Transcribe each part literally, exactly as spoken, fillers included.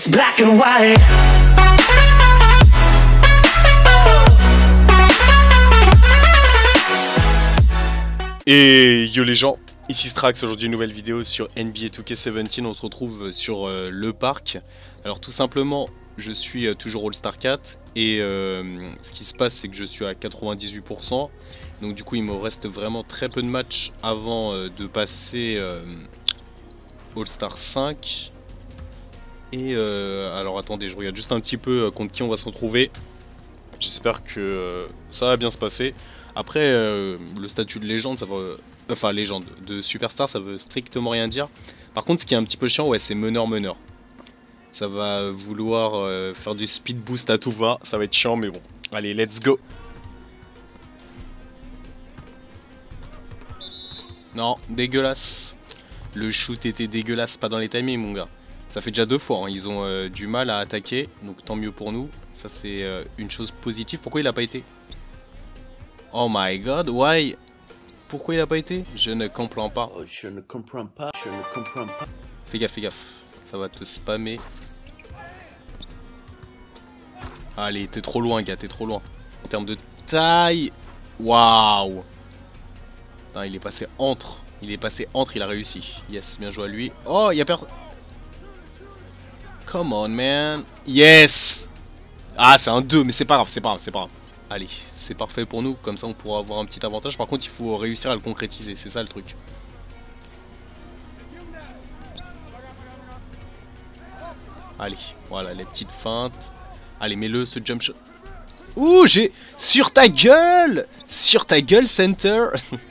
It's black and white. Et yo les gens, ici Strax, aujourd'hui une nouvelle vidéo sur N B A two K seventeen, on se retrouve sur euh, le parc. Alors tout simplement, je suis euh, toujours All-Star quatre et euh, ce qui se passe c'est que je suis à quatre-vingt-dix-huit pour cent. Donc du coup il me reste vraiment très peu de matchs avant euh, de passer euh, All-Star cinq. Et euh, alors attendez, je regarde juste un petit peu euh, contre qui on va se retrouver. J'espère que euh, ça va bien se passer. Après, euh, le statut de légende, ça va... Enfin, légende, de superstar, ça veut strictement rien dire. Par contre, ce qui est un petit peu chiant, ouais, c'est meneur-meneur. Ça va vouloir euh, faire du speed boost à tout va. Ça va être chiant, mais bon. Allez, let's go. Non, dégueulasse. Le shoot était dégueulasse, pas dans les timings, mon gars. Ça fait déjà deux fois, hein. Ils ont euh, du mal à attaquer, donc tant mieux pour nous. Ça, c'est euh, une chose positive. Pourquoi il a pas été ? Oh my god, why? Pourquoi il a pas été? Je ne comprends pas. Oh, je ne comprends pas, je ne comprends pas. Fais gaffe, fais gaffe. Ça va te spammer. Allez, t'es trop loin, gars, t'es trop loin. En termes de taille. Waouh. Putain, il est passé entre. Il est passé entre, il a réussi. Yes, bien joué à lui. Oh, il y a personne. Come on, man. Yes. Ah, c'est un deux, mais c'est pas grave, c'est pas grave, c'est pas grave. Allez, c'est parfait pour nous, comme ça on pourra avoir un petit avantage. Par contre, il faut réussir à le concrétiser, c'est ça le truc. Allez, voilà, les petites feintes. Allez, mets-le, ce jump shot. Ouh, j'ai... Sur ta gueule. Sur ta gueule, center.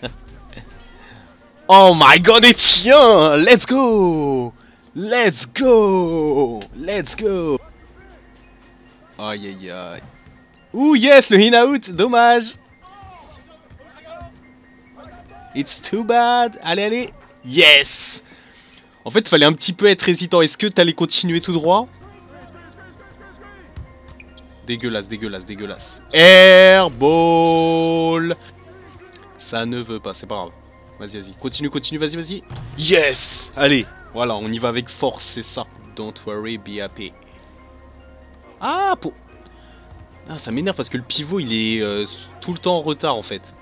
Oh my god, et tiens. Let's go. Let's go. Let's go. Aïe, aïe, aïe. Ouh yes, le in-out, dommage. It's too bad. Allez, allez. Yes. En fait, il fallait un petit peu être hésitant. Est-ce que t'allais continuer tout droit? Dégueulasse, dégueulasse, dégueulasse. Airball. Ça ne veut pas, c'est pas grave. Vas-y, vas-y. Continue, continue, vas-y, vas-y. Yes. Allez, voilà, on y va avec force, c'est ça. Don't worry, be happy. Ah, pour... Ah, ça m'énerve parce que le pivot il est euh, tout le temps en retard en fait.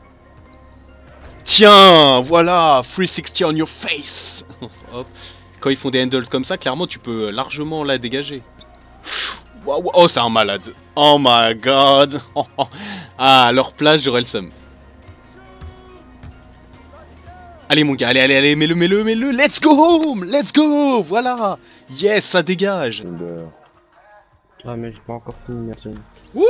Tiens, voilà, three sixty on your face. Hop. Quand ils font des handles comme ça, clairement tu peux largement la dégager. Wow, oh, c'est un malade. Oh my god. Ah, à leur place, j'aurais le seum. Allez mon gars, allez, allez, allez, mets-le, mets-le, mets-le. Let's go home, let's go. Voilà. Yes, ça dégage. Ah mais j'ai pas encore fini, merci. Ouh.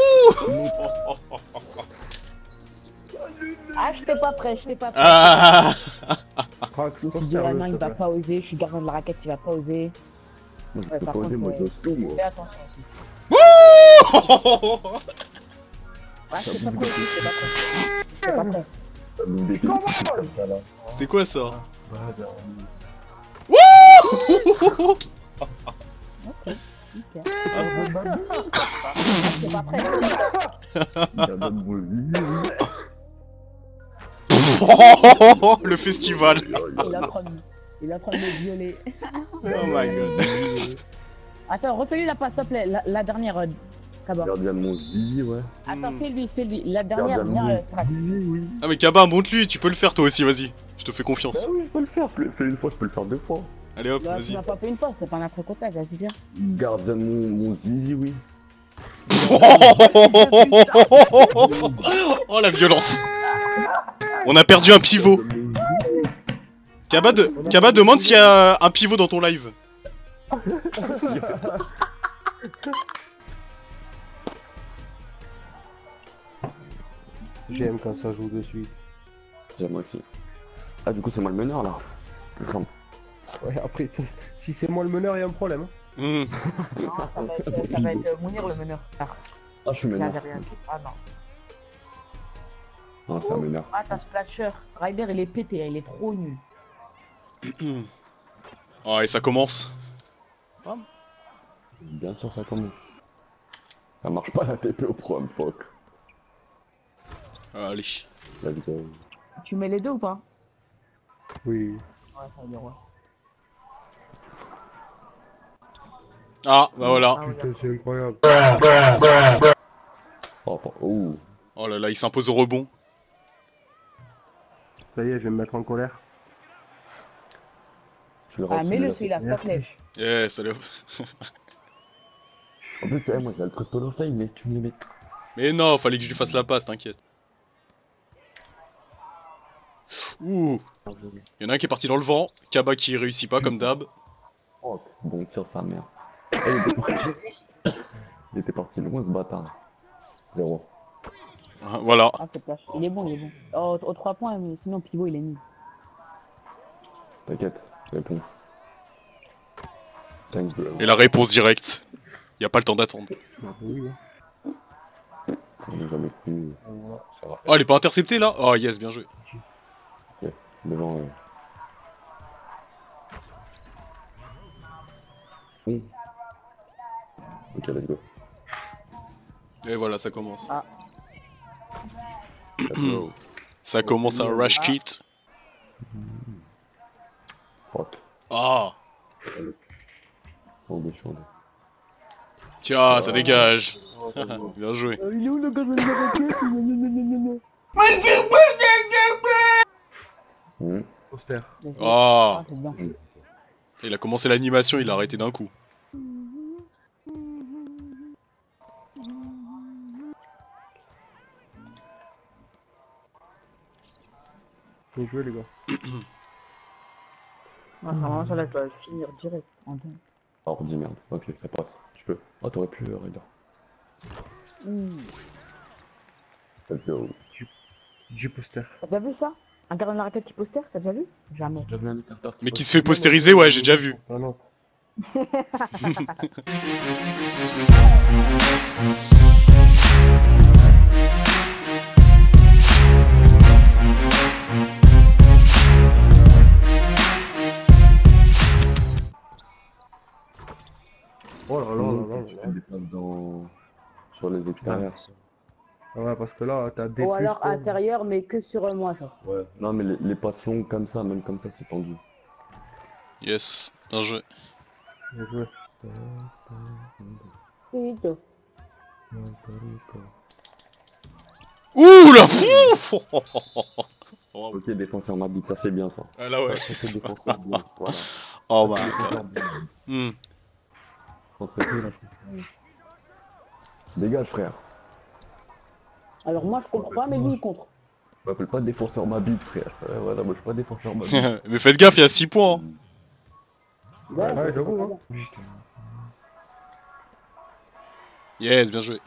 Ah, j'étais pas prêt, j'étais pas prêt. Ah. Si Duralman il va pas oser, je suis gardien de la raquette, il va pas oser. Moi je Ouais, peux par pas oser, contre, moi euh, j'ose tout moi. Fais attention aussi. Wouh. Ouais, j'étais pas prêt, j'étais pas prêt. J'étais pas prêt. C'était quoi ça? Ok, nickel. J'étais pas prêt. Le festival. Il est en train de, il est en train de me violer. Oh my god. Attends, refais-lui la passe, s'il te plaît. La, la dernière, euh, Kaba. Gardien de mon zizi, ouais. Attends, Hmm. fais-lui, fais-lui. La dernière, Gardien de viens, mon euh, Strax. zizi, oui. Ah mais Kaba, monte-lui, tu peux le faire toi aussi, vas-y. Je te fais confiance. Ah oui, je peux le faire, je l'ai fait une fois, je peux le faire deux fois. Allez hop, Là, tu vas-y. m'as pas fait une fois, c'est pas notre contact, vas-y, viens. Gardien de mon, mon zizi, oui. Oh la violence. On a perdu un pivot. Kaba, de... Kaba demande s'il y a un pivot dans ton live. J'aime quand ça joue de suite. J'aime moi aussi. Ah du coup c'est moi le meneur là. Attends. Ouais, après, ça- si c'est moi le meneur, il y a un problème. Hein. Hmm. Non, ça va être, ça va être euh, Mounir le meneur. Ah, Ah je suis il meneur. avait rien dit. Ah non. Ah c'est un meneur. Ah, t'as Splatcher. Ryder, il est pété, il est trop nul. Oh et ça commence. Bien sûr ça commence. Ça marche pas la T P au pro fuck. Allez. La vidéo. Tu mets les deux ou pas? Oui. Ouais, ça veut dire ouais. Ah, bah voilà. Ah, Putain, c'est incroyable. Oh, oh, oh. Oh là là, il s'impose au rebond. Ça y est, je vais me mettre en colère. Je le Ah, rate, mets-le celui-là. celui-là, s'il te plaît. Yes, allez hop. En plus, eh, moi j'ai le crystal of flame, mais tu me les mets. Mais non, fallait que je lui fasse la passe, t'inquiète. Ouh. Il y en a un qui est parti dans le vent. Kaba qui réussit pas comme d'hab. Oh, bon sur sa mère. Eh, il, était parti... il était parti loin ce bâtard. Zéro. Voilà. Ah, c'est plage. Il est bon, il est bon. Oh, aux trois points, mais sinon pivot il est mis. T'inquiète, réponse. Thanks, bro. Et la réponse directe. Y a pas le temps d'attendre. Bah oui, hein. On n'a jamais cru. Ça va. Oh, elle est pas interceptée là? Oh yes, bien joué. Ok, devant. Euh... Bon. Ok, let's go. Et voilà, ça commence. Ah. Let's go. Ça commence un rush kit. Fuck. Ah. Oh, des choses. Tiens, ça dégage. Bien joué. Euh, il est où le gars de la raquette? Mmh. Poster. Ah. Ah, c'est bien. Il a commencé l'animation, il a arrêté d'un coup. Bien joué, les gars. Ah, ça vraiment, ça là, je dois finir direct. En bien. Alors, dis merde. Ok, ça passe. Tu peux. Oh, t'aurais pu, euh, Raider. Let's go. J'ai poster. T'as déjà vu ça? Un gardien de la raquette qui poster, t'as déjà vu? Jamais. J'avais un écarteur Mais qui se fait postériser, ouais, j'ai déjà vu. Ah non. Oh là là là là Tu là. fais des passes dans... sur les extérieurs. Ah ouais, parce que là, t'as des Ou plus, alors quoi. intérieur, mais que sur euh, moi, genre. Ouais. Non, mais les, les passes longues comme ça, même comme ça, c'est tendu. Yes, bien joué. Bien joué. Finito. Ouh là. Ouf. Ok, défenseur ma bite, ça c'est bien ça. Ah là ouais. Ça c'est défenseur bien. Voilà. Oh bah. Défenseur bien. Hmm. Contre qui, là, frère. Dégage, frère. Alors moi je comprends pas, mais lui il contre. Je m'appelle pas défenseur ma bite, frère. Ouais, voilà, moi je suis pas défenseur ma bite. Mais faites gaffe, il y a six points. Hein. Ouais, Ouais, c'est j'avoue, pas hein. bien. Yes, bien joué.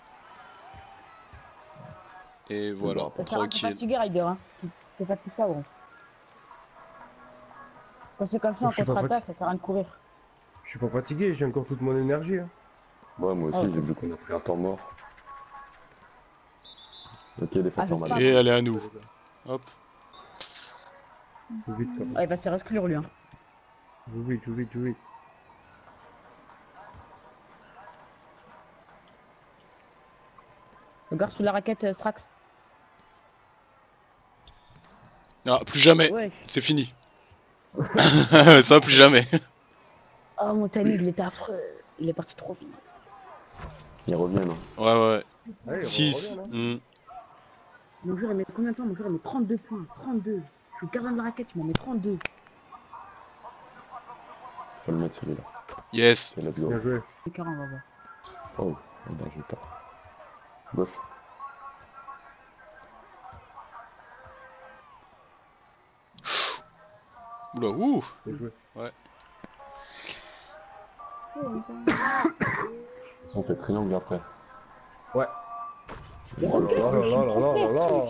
Et voilà, Ça sert à te tranquille. fatiguer, Ryder, hein. Tu fais pas tout ça, gros. Quand c'est comme ça en Je suis pas contre-attaque, ça sert à rien de courir. Je suis pas fatigué, j'ai encore toute mon énergie. Hein. Ouais, moi aussi, Ah, j'ai vu qu'on a pris un temps mort. Ok, défenseur Ah, ma je bite. Et allez à nous. Hop. Joue vite, ça. Ah, il va se faire exclure lui. Hein. Joue vite, joue vite, joue vite. Regarde sous la raquette euh, Strax. Ah, plus jamais. Ouais. C'est fini. Ça, plus jamais. Oh mon timing il était affreux. Il est parti trop vite. Ils reviennent. Hein. Ouais, ouais. Allez, on six. revient, hein. Hmm. Mon joueur il met combien de temps? Mon joueur il met trente-deux points. trente-deux. Je suis gardien de la raquette, il m'en met trente-deux. Je peux le mettre celui-là. Yes. Et let's go. Bien joué. C'est quarante, on va voir. Oh, eh ben j'ai pas. Gauche. Oula, ouh. Bien joué. On fait triangle après. Ouais. Oh là là là là là là là là.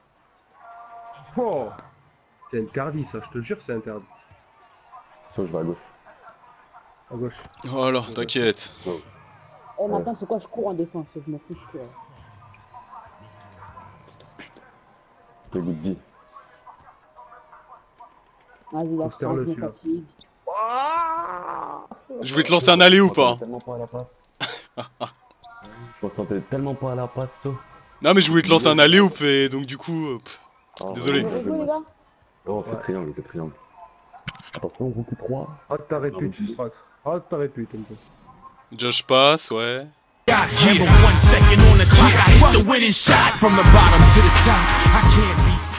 Oh. C'est interdit ça, je te jure c'est interdit. Ça, je vais à gauche. À gauche. Voilà, t'inquiète. Eh, maintenant c'est quoi? Je cours en défense, je m'en fous, je cours. Ok, good dit. Vas-y, la Poster France, le je me celui-là. fatigue. Je vais te lancer un aller ou pas? Tellement pas à la passe. Je me sentais tellement pas à la passe, ça. Non, mais je voulais te lancer un aller ou et donc du coup. euh, pff. Ah, Désolé. On ouais, veut jouer, les gars? Non, on fait Ouais. triangle, on fait triangle. Attention, rookie trois. Ah t'arrêtes plus, tu Strax. Ah t'arrêtes plus, t'aimes pas. Josh passe, ouais. Remember one second on the clock, I hit the winning shot from the bottom to the top. I can't be